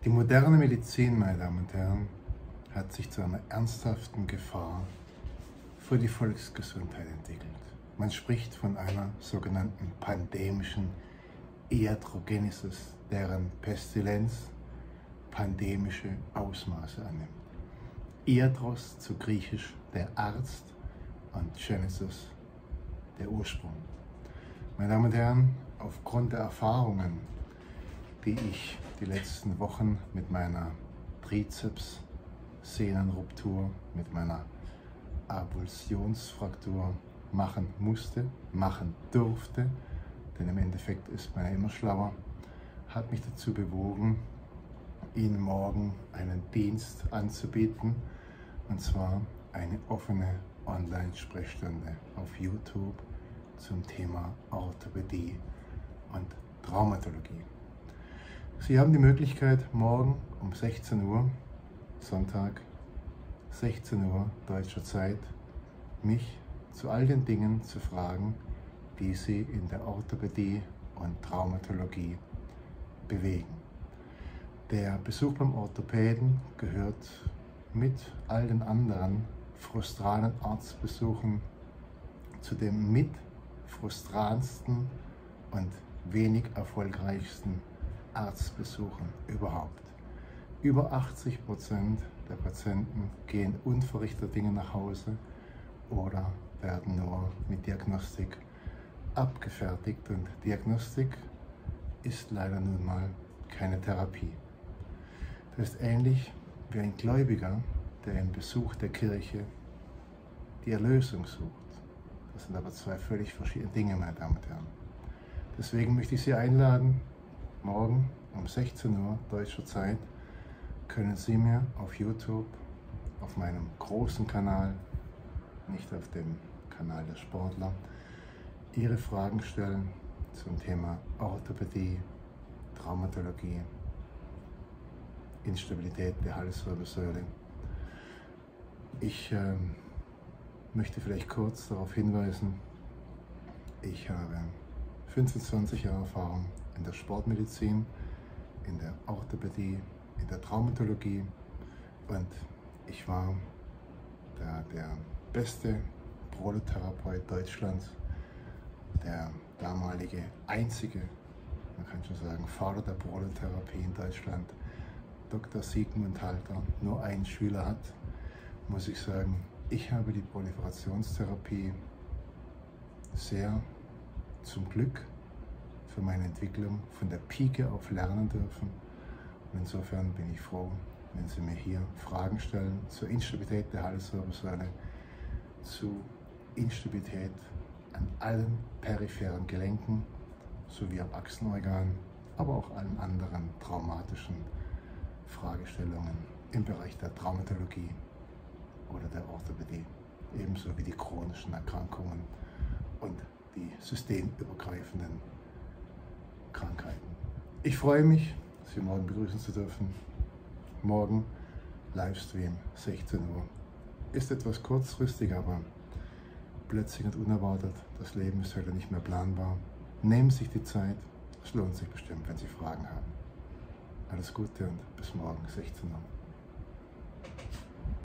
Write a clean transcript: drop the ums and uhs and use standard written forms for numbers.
Die moderne Medizin, meine Damen und Herren, hat sich zu einer ernsthaften Gefahr für die Volksgesundheit entwickelt. Man spricht von einer sogenannten pandemischen Iatrogenesis, deren Pestilenz pandemische Ausmaße annimmt. Iatros zu griechisch der Arzt und Genesis der Ursprung. Meine Damen und Herren, aufgrund der Erfahrungen, die ich die letzten Wochen mit meiner Trizepssehnenruptur, mit meiner Avulsionsfraktur machen musste, machen durfte, denn im Endeffekt ist man ja immer schlauer, hat mich dazu bewogen, Ihnen morgen einen Dienst anzubieten, und zwar eine offene Online-Sprechstunde auf YouTube zum Thema Orthopädie und Traumatologie. Sie haben die Möglichkeit, morgen um 16 Uhr, Sonntag, 16 Uhr deutscher Zeit, mich zu all den Dingen zu fragen, die Sie in der Orthopädie und Traumatologie bewegen. Der Besuch beim Orthopäden gehört mit all den anderen frustralen Arztbesuchen zu den mit frustransten und wenig erfolgreichsten Arztbesuchen überhaupt. Über 80% der Patienten gehen unverrichteter Dinge nach Hause oder werden nur mit Diagnostik abgefertigt, und Diagnostik ist leider nun mal keine Therapie. Das ist ähnlich wie ein Gläubiger, der im Besuch der Kirche die Erlösung sucht. Das sind aber zwei völlig verschiedene Dinge, meine Damen und Herren. Deswegen möchte ich Sie einladen, morgen um 16 Uhr deutscher Zeit können Sie mir auf YouTube, auf meinem großen Kanal, nicht auf dem Kanal der Sportler, Ihre Fragen stellen zum Thema Orthopädie, Traumatologie, Instabilität der Halswirbelsäule. Ich möchte vielleicht kurz darauf hinweisen, ich habe 25 Jahre Erfahrung in der Sportmedizin, in der Orthopädie, in der Traumatologie, und ich war der beste Prolotherapeut Deutschlands, der damalige einzige, man kann schon sagen, Vater der Prolotherapie in Deutschland, Dr. Sigmund Halter, nur einen Schüler hat, muss ich sagen, ich habe die Proliferationstherapie sehr zum Glück für meine Entwicklung von der Pike auf lernen dürfen. Und insofern bin ich froh, wenn Sie mir hier Fragen stellen zur Instabilität der Halswirbelsäule, zu Instabilität an allen peripheren Gelenken sowie am Achsenorgan, aber auch allen anderen traumatischen Fragestellungen im Bereich der Traumatologie oder der Orthopädie, ebenso wie die chronischen Erkrankungen und die systemübergreifenden Krankheiten. Ich freue mich, Sie morgen begrüßen zu dürfen. Morgen Livestream 16 Uhr. Ist etwas kurzfristig, aber plötzlich und unerwartet. Das Leben ist heute nicht mehr planbar. Nehmen Sie sich die Zeit. Es lohnt sich bestimmt, wenn Sie Fragen haben. Alles Gute und bis morgen 16 Uhr.